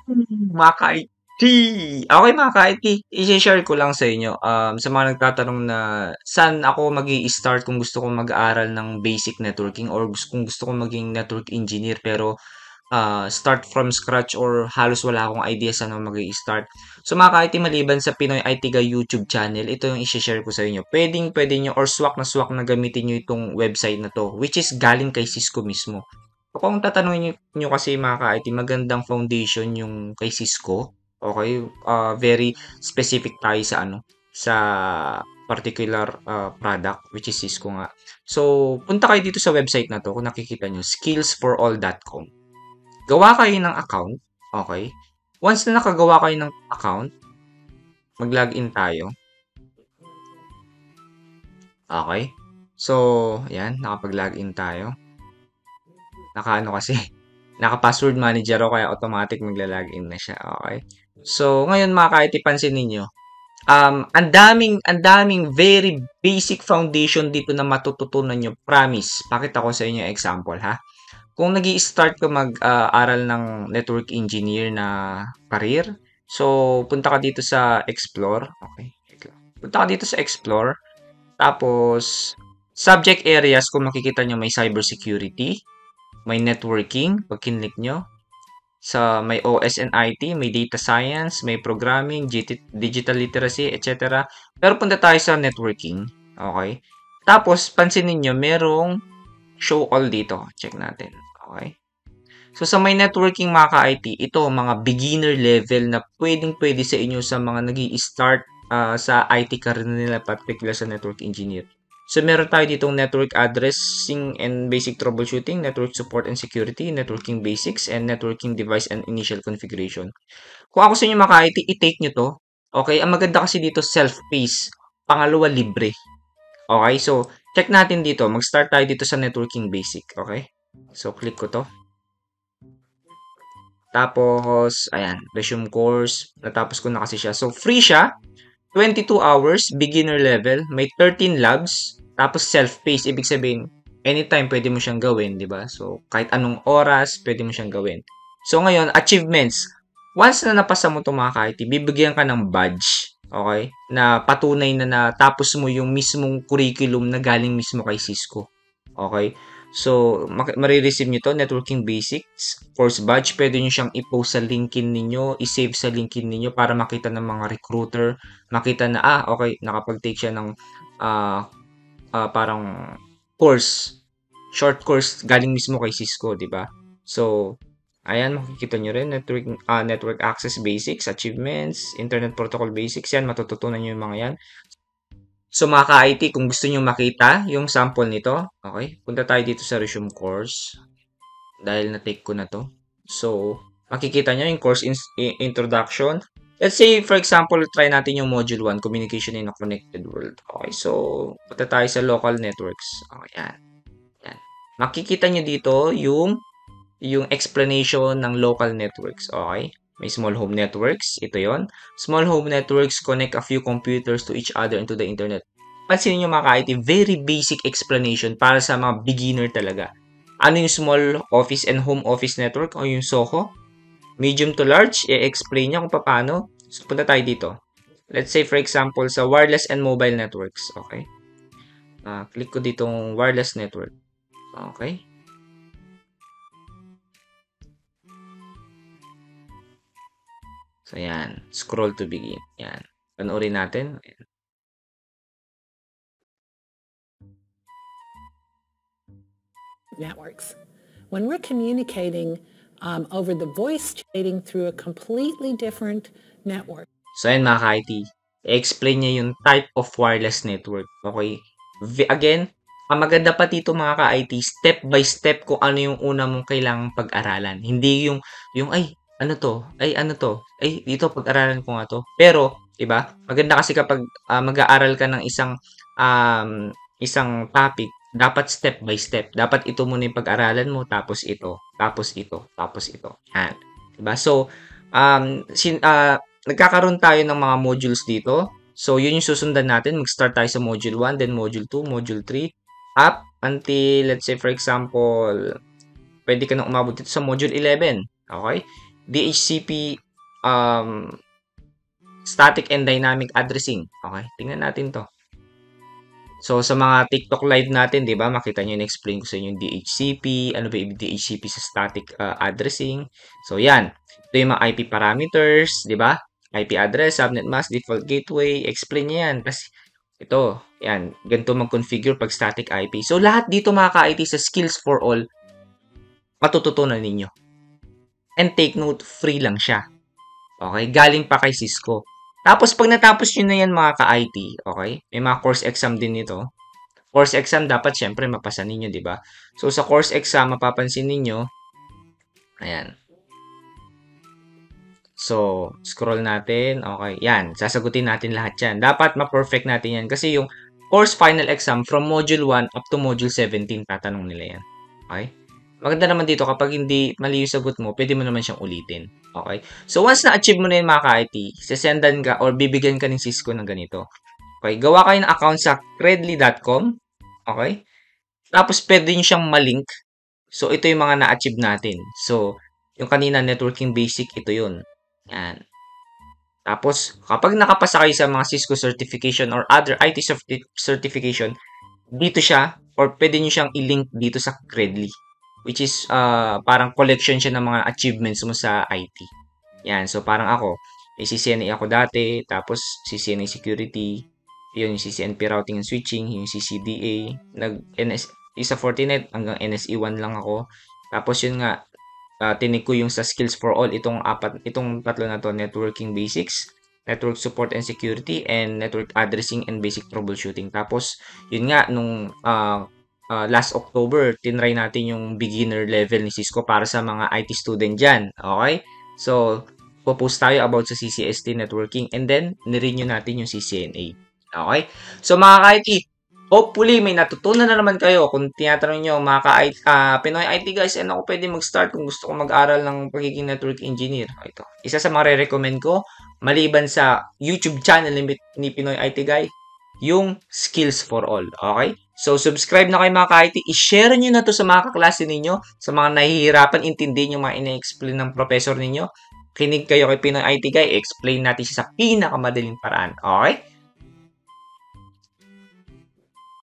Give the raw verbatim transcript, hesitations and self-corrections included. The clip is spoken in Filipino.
Mga ka-I T. Okay mga ka-I T, i-share ko lang sa inyo, um, sa mga nagtatanong na saan ako mag-i-start kung gusto kong mag-aaral ng basic networking or gus kung gusto kong maging network engineer pero, ah, start from scratch or halos wala akong idea saan ako mag-i-start. So mga ka-I T, maliban sa Pinoy I T Guy YouTube channel, ito yung i-she-share ko sa inyo. Puwedeng-puwede niyo or swak na swak na gamitin niyo itong website na 'to, which is galing kay Cisco mismo. Kung tatanungin niyo niyo kasi mga ka-I T, magandang foundation yung kay Cisco, okey? Ah, very specific tayo sa ano, sa particular, ah, product which is Cisco nga. So, punta kayo dito sa website na 'to kung nakikita niyo, skills for all dot com. Gawa kayo ng account, okey? Once na nakagawa kayo ng account, mag-login tayo, okey? So, ayan, nakapag-login tayo. Naka-ano kasi, naka-password manager ako kaya automatic magla-login na siya, okey? So, ngayon mga ka-I T, pansinin niyo, um, ang daming ang daming very basic foundation dito na matututunan niyo, promise. Pakita ko sa inyo example, ha. Kung nag-i-start ka mag, ah, aral ng network engineer na career, so punta ka dito sa explore, okey, wait lang. Punta ka dito sa explore, tapos subject areas kung makikita niyo may cybersecurity, may networking, 'pag kinlik niyo. Sa may O S and I T, may data science, may programming, giti digital literacy, et cetera. Pero punta tayo sa networking, okey? Tapos pansinin niyo merong show all dito, check natin, okey? So, sa may networking mga ka-I T, ito mga beginner level na puwedeng-puwede sa inyo sa mga nag-i-start, ah, sa I T career nila, particular sa network engineer. So, meron tayo ditong network addressing and basic troubleshooting, network support and security, networking basics, and networking device and initial configuration. Kung ako sa inyo mga ka-I T, i-take nyo 'to, okay? Ang maganda kasi dito self-paced, pangalawa libre, okay? So, check natin dito, mag-start tayo dito sa networking basic, okay? So, click ko 'to. Tapos, ayan, resume course. Natapos ko na kasi siya. So, free siya. twenty-two hours, beginner level. May thirteen labs. Tapos, self-paced. Ibig sabihin, anytime pwede mo siyang gawin, di ba? So, kahit anong oras, pwede mo siyang gawin. So, ngayon, achievements. Once na napasa mo itong mga ka-I T, bibigyan ka ng badge. Okay? Na patunay na natapos mo yung mismong curriculum na galing mismo kay Cisco. Okay? So, marireceive nyo to, networking basics, course badge. Pwede nyo siyang i-post sa LinkedIn ninyo, i-save sa LinkedIn ninyo para makita ng mga recruiter, makita na, ah, okay, nakapag-take siya ng uh, uh, parang course, short course galing mismo kay Cisco, di ba? So, ayan, makikita nyo rin, network, uh, network access basics, achievements, internet protocol basics, yan, matututunan nyo yung mga yan. So mga ka-I T, kung gusto nyo makita yung sample nito, okay, punta tayo dito sa resume course. Dahil na-take ko na to. So, makikita nyo yung course in introduction. Let's say, for example, try natin yung module one, communication in a connected world. Okay, so, punta tayo sa local networks. Okay, yan. Yan. Makikita nyo dito yung, yung explanation ng local networks. Okay. May small home networks. Ito yon. Small home networks connect a few computers to each other into the internet. Pansinin nyo mga ka-I T, very basic explanation para sa mga beginner talaga. Ano yung small office and home office network o yung SOHO? Medium to large, i-explain niya kung paano. So, punta tayo dito. Let's say, for example, sa wireless and mobile networks. Okay. Uh, click ko ditong wireless network. Okay. So, yan. Scroll to begin. Yan. Panoorin natin. Ayan. Networks. When we're communicating um, over the voice chatting through a completely different network. So, yan mga ka-I T. I-explain niya yung type of wireless network. Okay? Again, ang maganda pa dito mga ka-I T, step by step kung ano yung una mong kailangang pag-aralan. Hindi yung, yung ay, ano to? Ay, ano to? Ay, dito pag-aralan ko nga to. Pero, diba? Maganda kasi kapag uh, mag-aaral ka ng isang um, isang topic, dapat step by step. Dapat ito muna yung pag-aralan mo, tapos ito, tapos ito, tapos ito. Yan. Diba? So, um, sin, uh, nagkakaroon tayo ng mga modules dito. So, yun yung susundan natin. Mag-start tayo sa module one, then module two, module three, up until, let's say, for example, pwede ka nang umabot dito sa module eleven. Okay? D H C P um, static and dynamic addressing. Okay, tingnan natin to. So, sa mga TikTok live natin, di ba, makita nyo, in-explain ko sa inyo yung D H C P, ano ba yung D H C P sa static uh, addressing. So, yan. Ito yung mga I P parameters, di ba? I P address, subnet mask, default gateway, explain nyo yan. Kasi, ito, yan, ganito mag-configure pag static I P. So, lahat dito mga ka-I T sa Skills for All, matututunan ninyo. And take note, free lang siya. Okay? Galing pa kay Cisco. Tapos, pag natapos nyo na yan mga ka-I T, okay? May mga course exam din nito. Course exam, dapat syempre mapasa ninyo, di ba? So, sa course exam, mapapansin ninyo, ayan. So, scroll natin. Okay, yan. Sasagutin natin lahat yan. Dapat ma-perfect natin yan. Kasi yung course final exam from module one up to module seventeen, tatanong nila yan. Okay? Maganda naman dito, kapag hindi mali yung sagot mo, pwede mo naman siyang ulitin. Okay? So, once na-achieve mo na yung mga ka-I T, sasendan ka or bibigyan ka ng Cisco ng ganito. Okay? Gawa kayo ng account sa credly dot com. Okay? Tapos, pwede nyo siyang malink. So, ito yung mga na-achieve natin. So, yung kanina, networking basic, ito yun. Yan. Tapos, kapag nakapasa kayo sa mga Cisco certification or other I T certification, dito siya, or pwede nyo siyang i-link dito sa Credly. Which is, uh, parang collection siya ng mga achievements mo sa I T. Yan. So, parang ako, may C C N A ako dati, tapos C C N A security, yun yung C C N P routing and switching, yung C C D A, nag-N S, isa Fortinet, hanggang N S E one lang ako. Tapos yun nga, uh, tinig ko yung sa Skills for All, itong apat, itong tatlo na to, networking basics, network support and security, and network addressing and basic troubleshooting. Tapos, yun nga, nung uh, uh, last October, tinry natin yung beginner level ni Cisco para sa mga I T student dyan. Okay? So, popost tayo about sa C C S T networking, and then, nirenew natin yung C C N A. Okay? So, mga ka-I T, hopefully, may natutunan na naman kayo. Kung tinatanong nyo, mga ka-I T, uh, Pinoy I T guys, ano ako pwede mag-start kung gusto ko mag-aral ng pagiging network engineer? Ito. Isa sa mga re-recommend ko, maliban sa YouTube channel ni, ni Pinoy I T Guy, yung Skills for All. Okay? So, subscribe na kayo mga ka-I T. I-share nyo na to sa mga kaklase ninyo, sa mga nahihirapan, intindihin yung mga ina-explain ng professor ninyo. Kinig kayo kay Pinoy I T Guy, explain natin siya sa pinakamadaling paraan. Okay?